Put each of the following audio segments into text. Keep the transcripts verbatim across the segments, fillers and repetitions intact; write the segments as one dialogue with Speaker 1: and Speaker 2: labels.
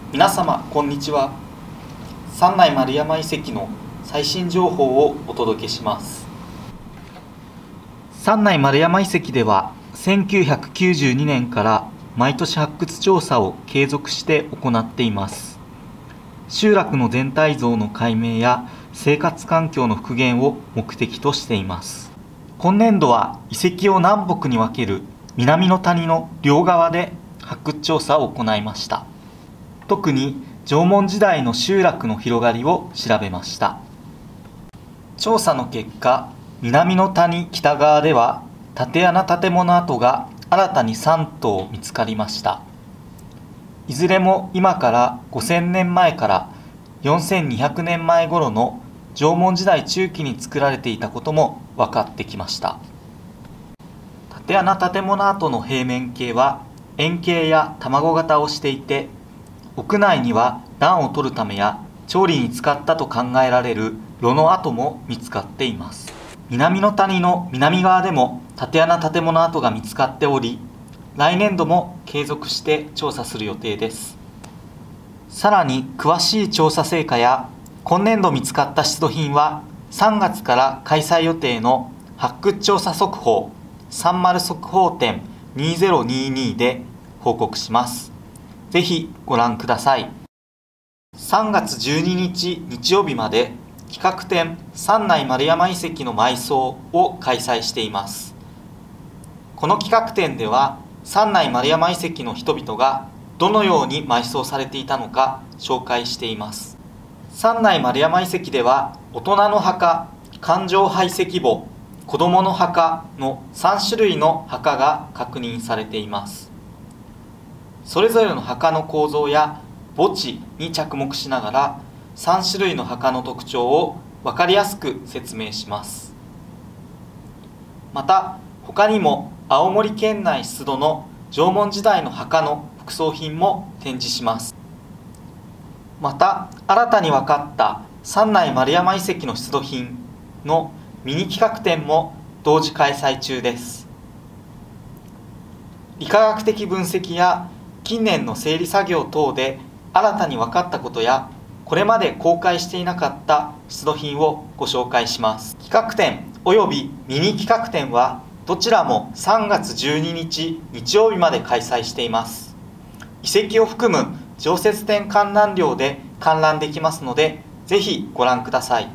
Speaker 1: 皆様こんにちは。三内丸山遺跡の最新情報をお届けします。三内丸山遺跡ではせんきゅうひゃくきゅうじゅうにねんから毎年発掘調査を継続して行っています。集落の全体像の解明や生活環境の復元を目的としています。今年度は遺跡を南北に分ける南の谷の両側で発掘調査を行いました。特に縄文時代の集落の広がりを調べました。調査の結果、南の谷北側では竪穴建物跡が新たにさん棟見つかりました。いずれも今からごせんねんまえからよんせんにひゃくねんまえ頃の縄文時代中期に作られていたことも分かってきました。竪穴建物跡の平面形は円形や卵型をしていて、屋内には暖を取るためや調理に使ったと考えられる炉の跡も見つかっています。南の谷の南側でも竪穴建物跡が見つかっており、来年度も継続して調査する予定です。さらに詳しい調査成果や今年度見つかった出土品はさんがつから開催予定の発掘調査速報さんじゅう速報展にせんにじゅうにで報告します。ぜひご覧ください。さんがつじゅうににち日曜日まで企画展三内丸山遺跡の埋葬を開催しています。この企画展では三内丸山遺跡の人々がどのように埋葬されていたのか紹介しています。三内丸山遺跡では大人の墓、環状排石墓、子どもの墓のさんしゅるいの墓が確認されています。それぞれの墓の構造や墓地に着目しながらさんしゅるいの墓の特徴を分かりやすく説明します。また他にも青森県内出土の縄文時代の墓の副葬品も展示します。また新たに分かった三内丸山遺跡の出土品のミニ企画展も同時開催中です。理化学的分析や近年の整理作業等で新たに分かったことやこれまで公開していなかった出土品をご紹介します。企画展およびミニ企画展はどちらもさんがつじゅうににち日曜日まで開催しています。遺跡を含む常設展観覧料で観覧できますので、ぜひご覧ください。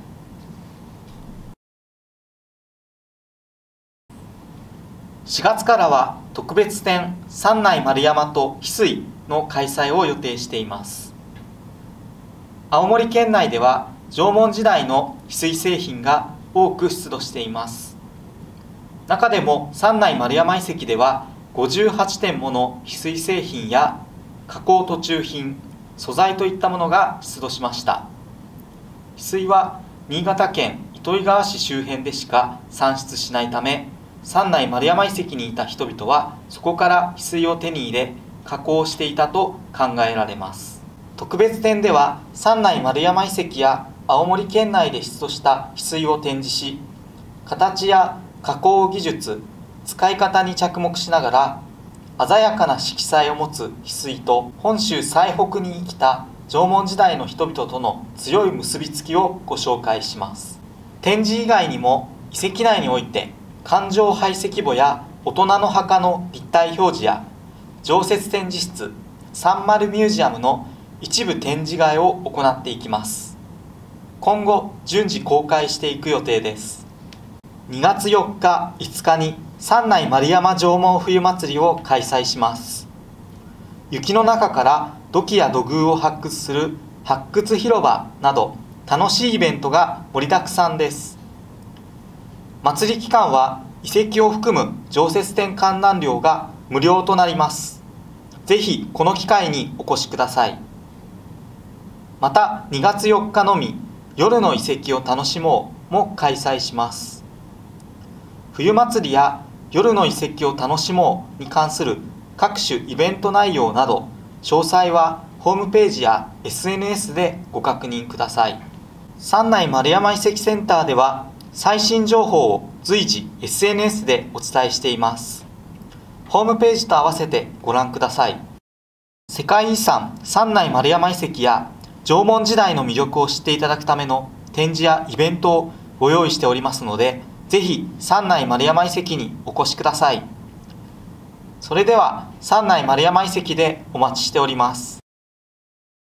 Speaker 1: しがつからは特別展三内丸山と翡翠の開催を予定しています。青森県内では縄文時代の翡翠製品が多く出土しています。中でも三内丸山遺跡ではごじゅうはちてんもの翡翠製品や加工途中品、素材といったものが出土しました。翡翠は新潟県糸魚川市周辺でしか産出しないため、三内丸山遺跡にいた人々はそこから翡翠を手に入れ加工していたと考えられます。特別展では三内丸山遺跡や青森県内で出土した翡翠を展示し、形や加工技術、使い方に着目しながら鮮やかな色彩を持つ翡翠と本州最北に生きた縄文時代の人々との強い結びつきをご紹介します。展示以外にも遺跡内において環状排石墓や大人の墓の立体表示や常設展示室さんじゅうミュージアムの一部展示会を行っていきます。今後順次公開していく予定です。にがつよっか、いつかに三内丸山縄文冬祭りを開催します。雪の中から土器や土偶を発掘する発掘広場など楽しいイベントが盛りだくさんです。祭り期間は遺跡を含む常設展観覧料が無料となります。ぜひこの機会にお越しください。またにがつよっかのみ夜の遺跡を楽しもうも開催します。冬祭りや夜の遺跡を楽しもうに関する各種イベント内容など詳細はホームページや エスエヌエス でご確認ください。三内丸山遺跡センターでは最新情報を随時 エスエヌエス でお伝えしています。ホームページと合わせてご覧ください。 世界遺産三内丸山遺跡や縄文時代の魅力を知っていただくための展示やイベントをご用意しておりますので、ぜひ三内丸山遺跡にお越しください。それでは三内丸山遺跡でお待ちしております。